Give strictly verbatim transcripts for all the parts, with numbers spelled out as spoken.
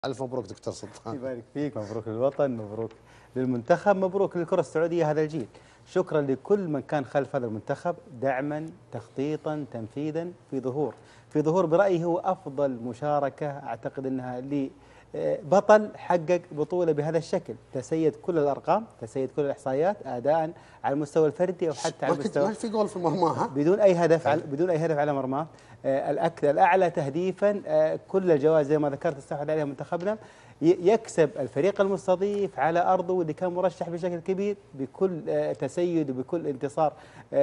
ألف مبروك دكتور سلطان. يبارك فيك، مبروك للوطن، مبروك للمنتخب، مبروك للكرة السعودية هذا الجيل. شكرا لكل من كان خلف هذا المنتخب دعما، تخطيطا، تنفيذا، في ظهور في ظهور برأيي هو أفضل مشاركة أعتقد أنها لبطل حقق بطولة بهذا الشكل، تسيد كل الأرقام، تسيد كل الإحصائيات أداء على المستوى الفردي أو حتى على المستوى ما في جول في مرماها بدون أي هدف على بدون أي هدف على مرماه. الأكثر الأعلى تهديفا، كل الجوائز زي ما ذكرت استحوذ عليها منتخبنا، يكسب الفريق المستضيف على أرضه واللي كان مرشح بشكل كبير بكل تسيد وبكل انتصار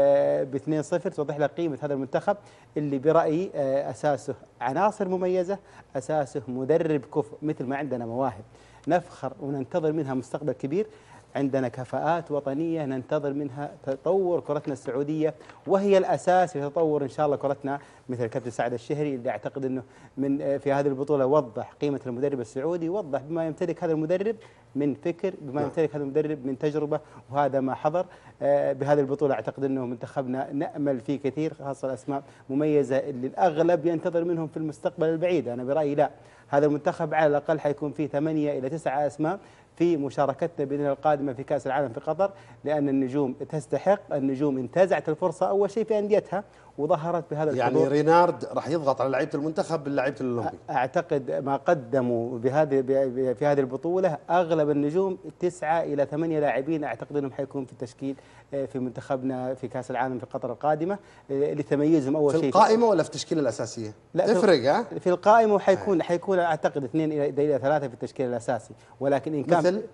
ب اثنين صفر. توضح لك قيمة هذا المنتخب اللي برأيي أساسه عناصر مميزة، أساسه مدرب كفء. مثل ما عندنا مواهب نفخر وننتظر منها مستقبل كبير، عندنا كفاءات وطنية ننتظر منها تطور كرتنا السعودية، وهي الأساس في تطور إن شاء الله كرتنا، مثل الكابتن سعد الشهري اللي أعتقد أنه من في هذه البطولة وضح قيمة المدرب السعودي، وضح بما يمتلك هذا المدرب من فكر، بما يمتلك هذا المدرب من تجربة، وهذا ما حضر بهذه البطولة. أعتقد أنه منتخبنا نأمل فيه كثير، خاصة الأسماء مميزة اللي الأغلب ينتظر منهم في المستقبل البعيد. أنا برأيي لا، هذا المنتخب على الأقل حيكون فيه ثمانية إلى تسعة أسماء في مشاركتنا بإذن الله القادمة في كأس العالم في قطر، لأن النجوم تستحق، النجوم انتزعت الفرصة أول شيء في أنديتها وظهرت بهذا الحضور. يعني رينارد راح يضغط على لعيبة المنتخب باللعيبة الأولمبي. أعتقد ما قدموا بهذه في هذه البطولة أغلب النجوم تسعة إلى ثمانية لاعبين أعتقد أنهم حيكون في التشكيل في منتخبنا في كأس العالم في قطر القادمة، لتميزهم أول شيء في القائمة ولا في التشكيلة الأساسية؟ لا، تفرق ها؟ في القائمة، وحيكون حيكون أعتقد اثنين إلى ثلاثة في التشكيل الأساسي، ولكن إن كان مثل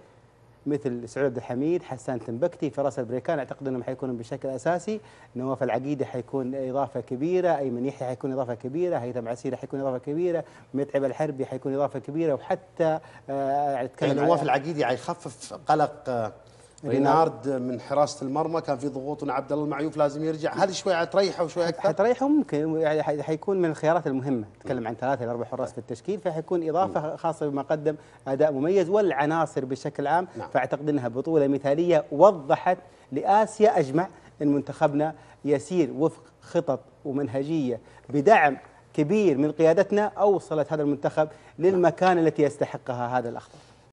مثل سعود عبد الحميد، حسان تنبكتي، فراس البريكان، اعتقد انهم حيكونوا بشكل اساسي. نواف العقيدي حيكون اضافه كبيره، ايمن يحيى حيكون اضافه كبيره، هيثم عسيري حيكون اضافه كبيره، متعب الحربي حيكون اضافه كبيره، وحتى آه يعني نواف العقيدي حيخفف قلق آه رينارد من حراسه المرمى. كان في ضغوط عبد الله المعيوف لازم يرجع، هذه شوي حتريحه وشوي اكثر حتريحه ممكن، يعني حيكون من الخيارات المهمه. نتكلم عن ثلاثه الى اربع حراس في التشكيل، فحيكون اضافه خاصه بما قدم اداء مميز والعناصر بشكل عام. نعم. فاعتقد انها بطوله مثاليه وضحت لاسيا اجمع ان منتخبنا يسير وفق خطط ومنهجيه بدعم كبير من قيادتنا، اوصلت هذا المنتخب للمكان التي يستحقها هذا الاخضر.